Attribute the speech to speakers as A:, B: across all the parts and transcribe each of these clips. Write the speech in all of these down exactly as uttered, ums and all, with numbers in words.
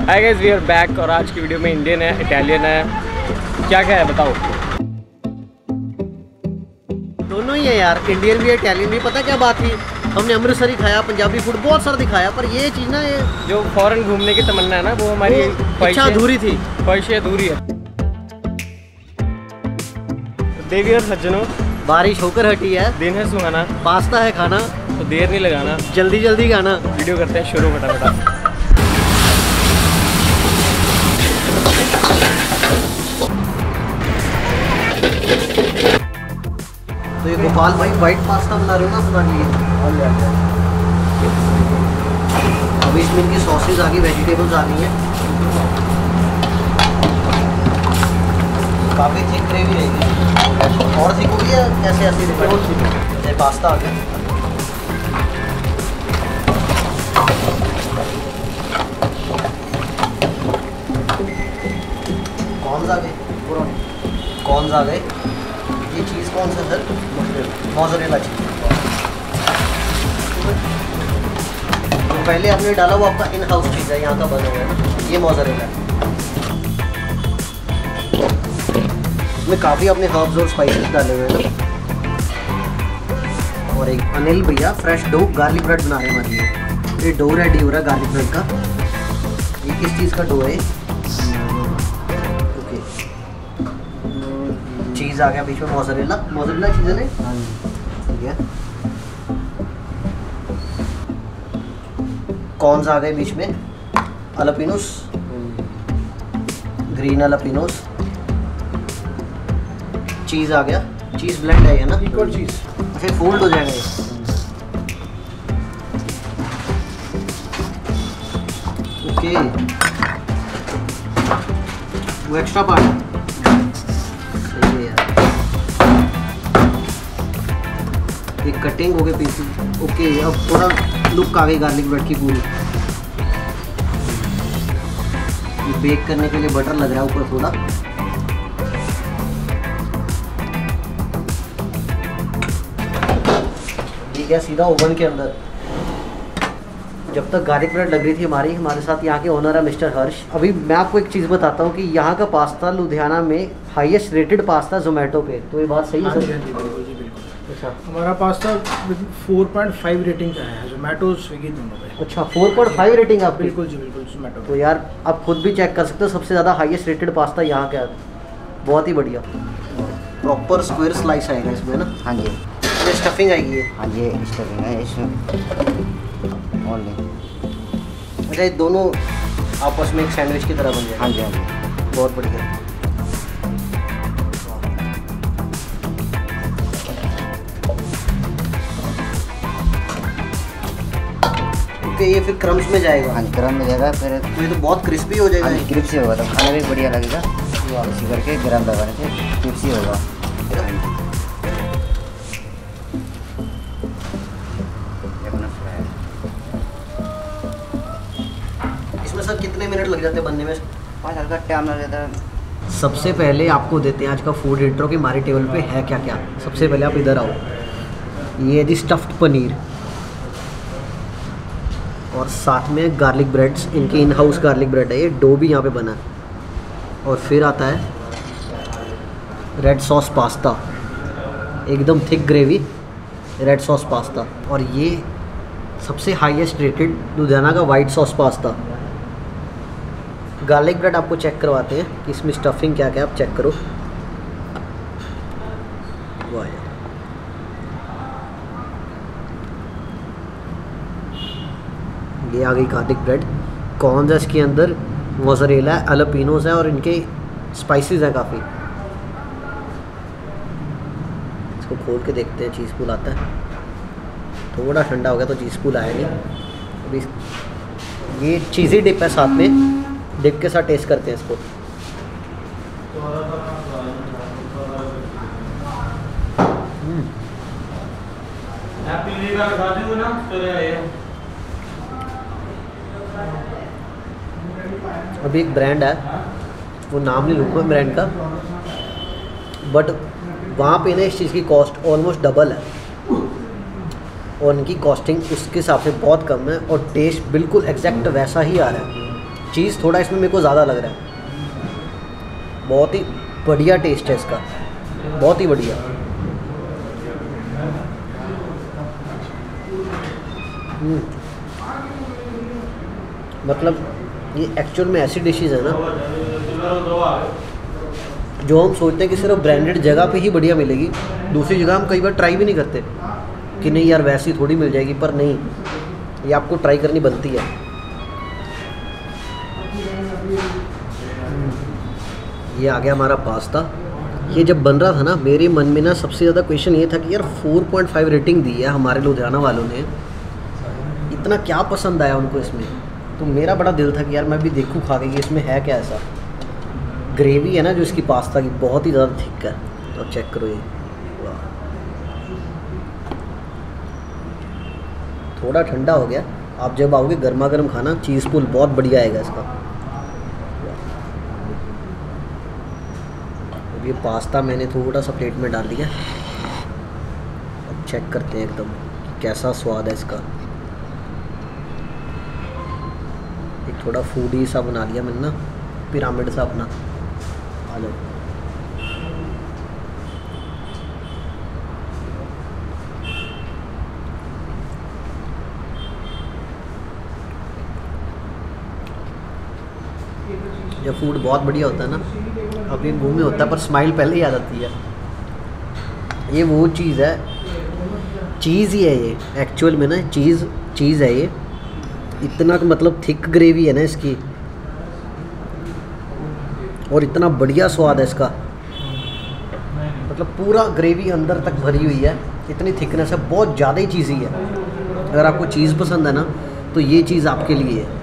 A: Hi guys, we are back. और आज की वीडियो में इंडियन है, इटालियन है, क्या क्या है बताओ।
B: दोनों ही है यार, इंडियन भी है इटालियन भी। पता क्या बात थी, हमने अमृतसरी खाया, पंजाबी फूड बहुत सारा दिखाया, पर ये चीज़ ना, ये
A: जो फॉरेन घूमने की तमन्ना है ना, वो हमारी
B: इच्छा अधूरी थी,
A: ख्वाहिशें अधूरी है। देवी और सज्जनों,
B: बारिश होकर हटी है,
A: दिन है सुहाना,
B: पास्ता है खाना,
A: तो देर नहीं लगाना,
B: जल्दी जल्दी खाना।
A: वीडियो करते हैं शुरू फटाफट।
B: तो ये गोपाल भाई वाइट पास्ता बना रहे हो ना अपना लिए? अभी इसमें इनकी सॉसेज आ गई, वेजिटेबल्स आ गई हैं, काफ़ी थिक ग्रेवी रहेगी। और थिक होगी या कैसे ऐसे जैसे पास्ता आ गया। कॉर्न्स आ गए, कॉर्न्स आ गए। ये चीज़ कौन सा सर? Mozzarella cheese. तो पहले आपने डाला वो आपका इन हाउस चीज़ है, यहाँ का बना हुआ है, ये मोज़रेला है। इसमें काफ़ी अपने हर्ब्स और स्पाइसेस डाले हुए हैं। और एक अनिल भैया फ्रेश डो गार्लिक ब्रेड बना रहे हैं हमारे लिए। ये डो रेडी हो रहा है गार्लिक ब्रेड का। ये किस चीज़ का डो है? ओके, चीज़ आ गया बीच में, मोज़रेला मोज़रेला चीज़ है ना, ठीक है। कॉर्न्स आ गए बीच में, अलापिनोस, ग्रीन अलापिनोस, चीज़ आ गया, चीज़ ब्लेंड है ना,
A: इक्वल चीज़,
B: फिर फोल्ड हो जाएगा ये। ओके, वो एक्स्ट्रा पार्ट सही है यार। ये कटिंग हो गई पीसेस। ओके, अब थोड़ा लुक आ गई गार्लिक ब्रेड की पूरी। ये बेक करने के लिए बटर लग रहा है ऊपर थोड़ा। गया सीधा ओवन के अंदर। जब तक गार्लिक ब्रेड लग रही थी हमारी, हमारे साथ यहाँ के ओनर है मिस्टर हर्ष। अभी मैं आपको एक चीज़ बताता हूँ कि यहाँ का पास्ता लुधियाना में हाईएस्ट रेटेड पास्ता जोमेटो पे। तो ये बात सही है सर? अच्छा,
C: हमारा pasta four point five rating का है जोमेटो स्विगी दोनों पे।
B: अच्छा, फोर पॉइंट फाइव रेटिंग आपकी?
C: बिल्कुल जी बिल्कुल जोमेटो।
B: तो यार आप खुद भी चेक कर सकते हो, सबसे ज़्यादा हाईएस्ट रेटेड पास्ता यहाँ का। बहुत ही बढ़िया, प्रॉपर स्क्वायर स्लाइस आएगा इसमें ना।
D: हाँ जी,
B: ये स्टफिंग आएगी है।
D: हाँ जी, स्टफिंग है इसमें ओनली।
B: अच्छा, ये दोनों आपस में एक सैंडविच की तरह बन जाए।
D: हाँ जी, हाँ जी,
B: बहुत बढ़िया। ओके, ये फिर क्रम्स में जाएगा।
D: हाँ जी, गरम में जाएगा फिर।
B: तो ये तो बहुत क्रिस्पी हो जाएगा।
D: हाँ जी, क्रिस्पी होगा तो खाना भी बढ़िया लगेगा। इसी करके गरम लगाने से क्रिस्पी होगा।
B: इसमें सर कितने मिनट लग जाते हैं बनने में?
D: पाँच हल्का टाइम लग जाता है।
B: सबसे पहले आपको देते हैं आज का फूड इंट्रो कि हमारी टेबल पे है क्या क्या। सबसे पहले आप इधर आओ, ये जी स्टफ्ड पनीर और साथ में गार्लिक ब्रेड्स, इनकी इन हाउस गार्लिक ब्रेड है। ये डो भी यहाँ पे बना है। और फिर आता है रेड सॉस पास्ता, एकदम thick gravy red sauce pasta. और ये सबसे हाईएस्ट रेटेड लुधियाना का white sauce pasta. Garlic bread आपको चेक करवाते हैं कि इसमें स्टफिंग क्या क्या, आप चेक करो। वाह, ये आ गई गार्लिक ब्रेड। कॉर्न्स है इसके अंदर, मोज़रेला है, अलापिनोस है और इनके स्पाइसेस हैं काफ़ी। इसको खोल के देखते हैं, चीज़ पूल आता है। थोड़ा ठंडा हो गया तो चीज़ पूल आया नहीं। अभी ये चीज़ी डिप है साथ में, डिप के साथ टेस्ट करते हैं इसको। अभी एक ब्रांड है, वो नाम नहीं लूँगा ब्रांड का, बट वहाँ पे ना इस चीज़ की कॉस्ट ऑलमोस्ट डबल है और इनकी कॉस्टिंग उसके हिसाब से बहुत कम है और टेस्ट बिल्कुल एग्जैक्ट वैसा ही आ रहा है। चीज़ थोड़ा इसमें मेरे को ज़्यादा लग रहा है। बहुत ही बढ़िया टेस्ट है इसका, बहुत ही बढ़िया। हम्म, मतलब ये एक्चुअल में ऐसी डिशेज़ है ना जो हम सोचते हैं कि सिर्फ ब्रांडेड जगह पे ही बढ़िया मिलेगी, दूसरी जगह हम कई बार ट्राई भी नहीं करते कि नहीं यार वैसी थोड़ी मिल जाएगी, पर नहीं, ये आपको ट्राई करनी बनती है। ये आ गया हमारा पास्ता। ये जब बन रहा था ना मेरे मन में ना सबसे ज़्यादा क्वेश्चन ये था कि यार फोर पॉइंट फाइव रेटिंग दी है हमारे लुधियाना वालों ने, इतना क्या पसंद आया उनको इसमें। तो मेरा बड़ा दिल था कि यार मैं भी देखूँ खा के कि इसमें है क्या ऐसा। ग्रेवी है ना जो इसकी पास्ता की बहुत ही ज़्यादा थिक है, तो चेक करो ये, वाह। थोड़ा ठंडा हो गया, आप जब आओगे गर्मा गर्म खाना, चीज़ पुल बहुत बढ़िया आएगा इसका। अब ये पास्ता मैंने थोड़ा सा प्लेट में डाल दिया, अब चेक करते हैं एकदम कैसा स्वाद है इसका। एक थोड़ा फूडी सा बना लिया मैंने ना, पिरामिड सा अपना। आ जाओ, जब फूड बहुत बढ़िया होता है ना, अभी मुंह में होता है पर स्माइल पहले ही आ जाती है। ये वो चीज़ है, चीज़ ही है ये एक्चुअल में ना, चीज़ चीज़ है ये। इतना मतलब थिक ग्रेवी है ना इसकी, और इतना बढ़िया स्वाद है इसका, मतलब पूरा ग्रेवी अंदर तक भरी हुई है, इतनी थिकनेस है, बहुत ज़्यादा ही चीज़ी है। अगर आपको चीज़ पसंद है ना तो ये चीज़ आपके लिए है।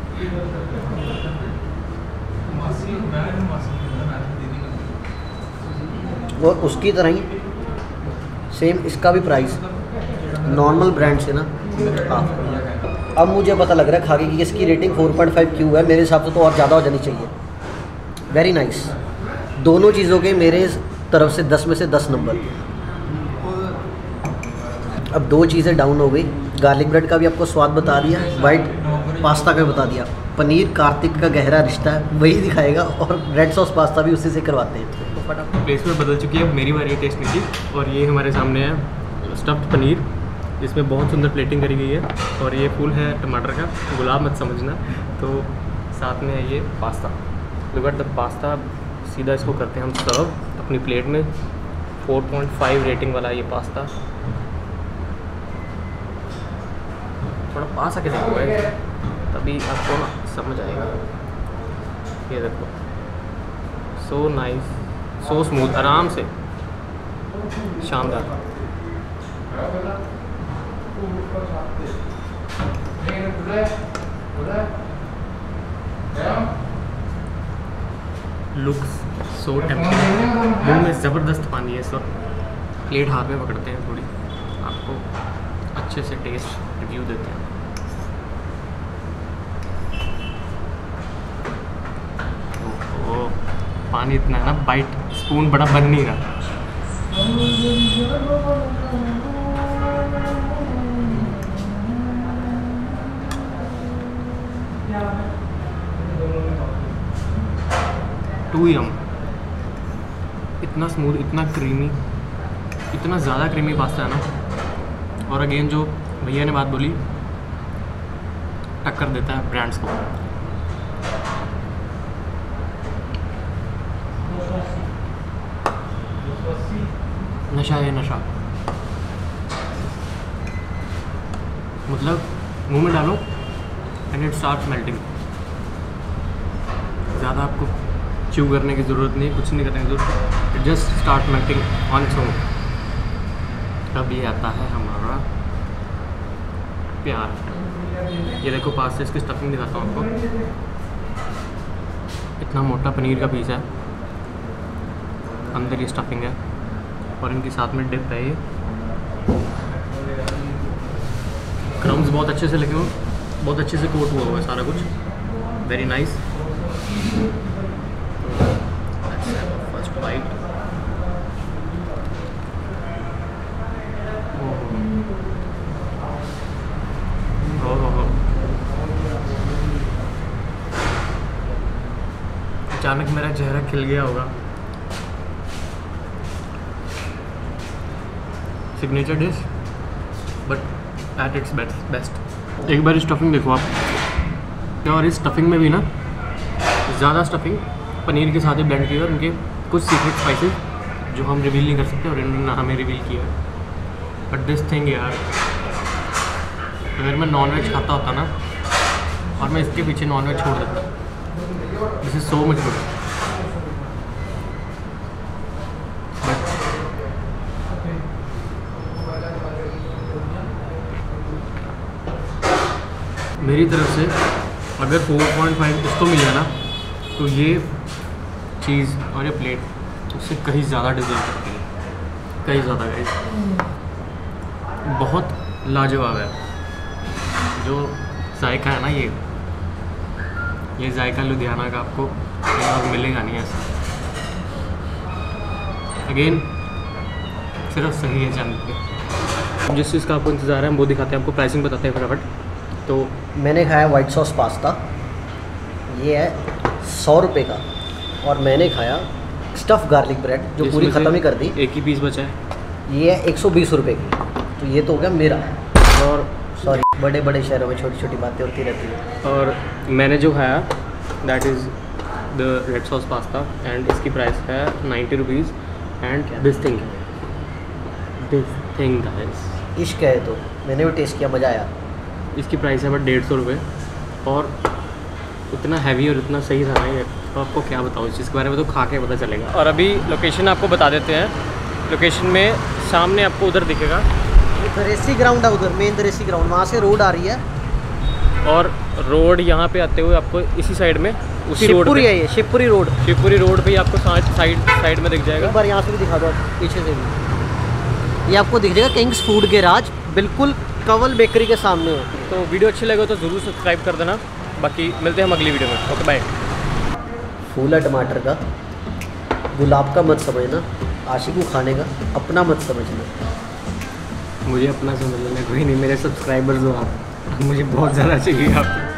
B: और उसकी तरह ही सेम इसका भी प्राइस नॉर्मल ब्रांड से ना हाँ। अब मुझे पता लग रहा है खा के कि इसकी रेटिंग फोर पॉइंट फाइव क्यों है, मेरे हिसाब से तो और ज़्यादा हो जानी चाहिए। वेरी नाइस, दोनों चीज़ों के मेरे तरफ से दस में से दस नंबर। अब दो चीज़ें डाउन हो गई, गार्लिक ब्रेड का भी आपको स्वाद बता दिया, वाइट पास्ता का भी बता दिया। पनीर कार्तिक का गहरा रिश्ता है, वही दिखाएगा, और रेड सॉस पास्ता भी उसी से करवाते हैं।
A: प्लेस में बदल चुकी है, अब मेरी बारी टेस्ट नहीं थी। और ये हमारे सामने है स्टफ्ड पनीर, जिसमें बहुत सुंदर प्लेटिंग करी गई है, और ये फूल है टमाटर का, गुलाब मत समझना। तो साथ में है ये pasta, look at the pasta. सीधा इसको करते हैं हम सर्व अपनी प्लेट में। फोर पॉइंट फाइव रेटिंग वाला ये पास्ता, थोड़ा पास आके देखो है तभी आपको ना समझ आएगा। ये देखो, सो नाइस, सो स्मूथ, आराम से, शानदार। लुक्स सो टेम्पटिंग, मुंह में ज़बरदस्त पानी है इस वक्त। प्लेट हाथ में पकड़ते हैं, थोड़ी आपको अच्छे से टेस्ट रिव्यू देते हैं। ओह, पानी इतना है ना, बाइट स्पून बड़ा बन नहीं रहा। टू यम, इतना स्मूथ, इतना क्रीमी, इतना ज़्यादा क्रीमी पास्ता है ना। और अगेन जो भैया ने बात बोली, टक्कर देता है ब्रांड्स को। नशा है नशा, मतलब मुंह में डालो एंड इट स्टार्ट मेल्टिंग। ज़्यादा आपको च्यू करने की ज़रूरत नहीं, कुछ नहीं करने की ज़रूरत, it just start melting on its own. अब ये आता है हमारा प्यार। ये देखो पास से इसकी स्टफिंग दिखाता हूँ आपको। इतना मोटा पनीर का पीस है, अंदर ये स्टफिंग है, और इनके साथ में डिप है। ये क्रम्स बहुत अच्छे से लगे हुए, बहुत अच्छे से कोट हुआ हुआ है सारा कुछ, वेरी नाइस। फर्स्ट बाइट, अचानक मेरा चेहरा खिल गया होगा। Signature dish but at its best best. एक बार स्टफिंग देखो आप, और इस स्टफिंग में भी ना ज़्यादा स्टफिंग पनीर के साथ ही ब्लेंड की है। उनके कुछ सीक्रेट स्पाइसेस जो हम रिवील नहीं कर सकते और इन्होंने हमें रिवील किया है। बट दिस थिंग यार, अगर मैं नॉन वेज खाता होता ना और मैं इसके पीछे नॉन वेज छोड़ देता, this is so much good. मेरी तरफ से अगर फोर पॉइंट फाइव इसको मिल जाए ना तो ये चीज़ और ये प्लेट उससे कहीं ज़्यादा डिज़र्व करती है, कहीं ज़्यादा गाइस। बहुत लाजवाब है जो जायका है ना, ये ये जायका लुधियाना का आपको और मिलेगा नहीं ऐसा। अगेन सिर्फ सही है चैनल पे। जिस चीज़ का आपको इंतज़ार है हम वो दिखाते हैं, आपको प्राइसिंग बताते हैं फटाफट। तो
B: मैंने खाया वाइट सॉस पास्ता, ये है सौ रुपये का, और मैंने खाया स्टफ़ गार्लिक ब्रेड जो पूरी ख़त्म ही कर दी,
A: एक ही पीस बचा है,
B: ये है एक सौ बीस रुपये की। तो ये तो हो गया मेरा। और सॉरी, बड़े बड़े शहरों में छोटी छोटी बातें होती रहती है।
A: और मैंने जो खाया that is the red sauce pasta and इसकी प्राइस है ninety rupees. And this thing this thing guys
B: इश्क है। तो मैंने भी टेस्ट किया, मज़ा आया।
A: इसकी प्राइस है बट डेढ़ सौ रुपये, और इतना हैवी और इतना सही था ना ये, तो आपको क्या बताऊँ इस चीज़ के बारे में, तो खा के पता चलेगा। और अभी लोकेशन आपको बता देते हैं। लोकेशन में सामने आपको उधर दिखेगा
B: दरेसी ग्राउंड है, उधर मेन दरेसी ग्राउंड, वहाँ से रोड आ रही है।
A: और रोड यहाँ पे आते हुए आपको इसी साइड में, उसी रोड
B: शिवपुरी
A: पे,
B: है ये, शिवपुरी रोड।
A: शिवपुरी रोड पे ही आपको साइड साइड साइड में दिख जाएगा।
B: एक बार यहाँ से भी दिखा दो, पीछे से भी ये आपको दिख जाएगा। किंग्स फूड गैराज बिल्कुल कंवल बेकरी के सामने है।
A: तो वीडियो अच्छी लगे तो ज़रूर सब्सक्राइब कर देना। बाकी मिलते हैं हम अगली वीडियो में। Okay bye.
B: फूल है टमाटर का, गुलाब का मत समझना, आशिक को खाने का अपना मत समझना।
A: मुझे अपना समझ लेना कोई नहीं, मेरे सब्सक्राइबर्स हो आप, मुझे बहुत ज़्यादा चाहिए आप।